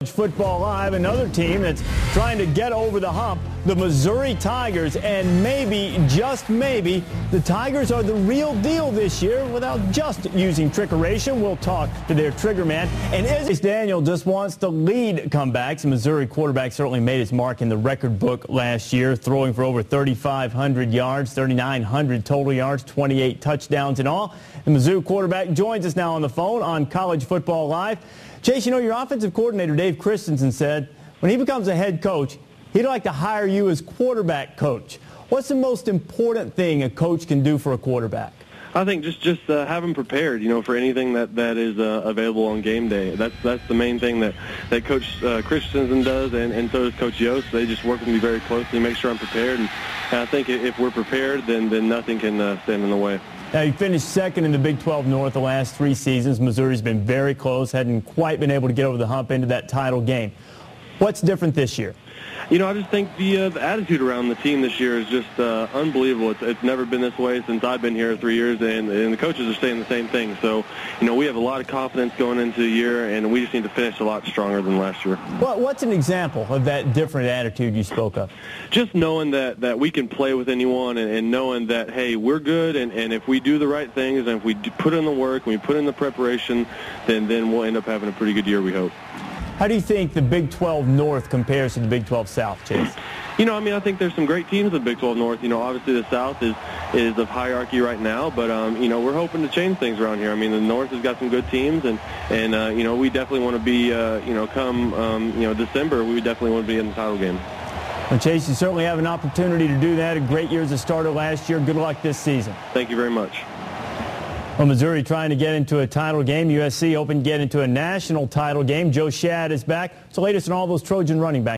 Football Live, another team that's trying to get over the hump, the Missouri Tigers, and maybe, just maybe, the Tigers are the real deal this year without just using trickeration. We'll talk to their trigger man. And Izzy Daniel just wants to lead comebacks. The Missouri quarterback certainly made his mark in the record book last year, throwing for over 3,500 yards, 3,900 total yards, 28 touchdowns in all. The Mizzou quarterback joins us now on the phone on College Football Live. Chase, you know, your offensive coordinator, Dave Christensen, said when he becomes a head coach, he'd like to hire you as quarterback coach. What's the most important thing a coach can do for a quarterback? I think just have them prepared, you know, for anything that is available on game day. That's the main thing that Coach Christensen does, and so does Coach Yost. They just work with me very closely, make sure I'm prepared, and I think if we're prepared, then nothing can stand in the way. Now, you finished second in the Big 12 North the last 3 seasons. Missouri's been very close, hadn't quite been able to get over the hump into that title game. What's different this year? You know, I just think the attitude around the team this year is just unbelievable. It's never been this way since I've been here 3 years, and the coaches are saying the same thing. So, you know, we have a lot of confidence going into the year, and we just need to finish a lot stronger than last year. Well, what's an example of that different attitude you spoke of? Just knowing that we can play with anyone, and knowing that, hey, we're good, and if we do the right things, and if we put in the work, and we put in the preparation, then we'll end up having a pretty good year, we hope. How do you think the Big 12 North compares to the Big 12 South, Chase? You know, I mean, I think there's some great teams in the Big 12 North. You know, obviously the South is of hierarchy right now, but, you know, we're hoping to change things around here. I mean, the North has got some good teams, and you know, we definitely want to be, you know, come, you know, December, we definitely want to be in the title game. Well, Chase, you certainly have an opportunity to do that. A great year as a starter last year. Good luck this season. Thank you very much. Well, Missouri trying to get into a title game. USC hoping to get into a national title game. Joe Schad is back. It's the latest on all those Trojan running backs.